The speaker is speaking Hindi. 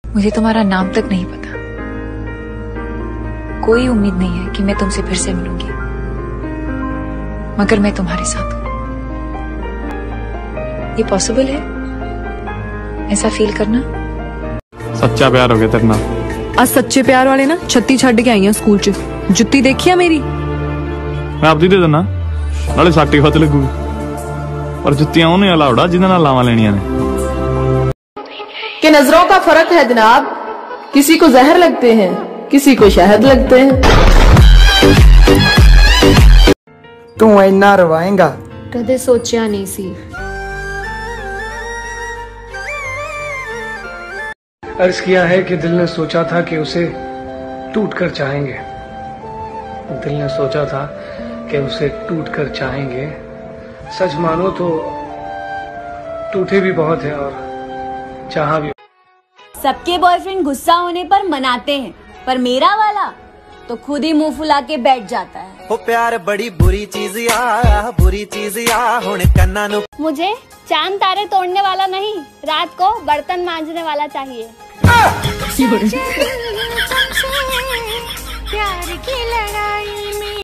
मुझे तुम्हारा नाम तक नहीं पता। कोई उम्मीद नहीं है कि मैं तुमसे फिर से मिलूंगी, मगर मैं तुम्हारे साथ हूं। ये पॉसिबल है ऐसा फील करना? सच्चा प्यार हो गया तेरे नाल। आज सच्चे प्यार वाले ना छत्ती छड्ड के आई हैं स्कूल च। जुत्ती देखी है मेरी? मैं आपदी दे देना, नाले साटी खत लगूगी, पर जुत्तियां उन्हें अलाउड जिन्हां नाल लावां लेनियां ने। कि नजरों का फर्क है जनाब, किसी को जहर लगते हैं, किसी को शहद लगते हैं। तू इन्ना रवाएगा? कदे सोचा नहीं सी। अर्ज किया है कि दिल ने सोचा था कि उसे टूट कर चाहेंगे, दिल ने सोचा था कि उसे टूट कर चाहेंगे। सच मानो तो टूटे भी बहुत है और चाहा भी। सबके बॉयफ्रेंड गुस्सा होने पर मनाते हैं, पर मेरा वाला तो खुद ही मुंह फुला के बैठ जाता है। वो प्यार बड़ी बुरी चीज या हुण कन्ना नु। मुझे चांद तारे तोड़ने वाला नहीं, रात को बर्तन मांजने वाला चाहिए। प्यार की लड़ाई में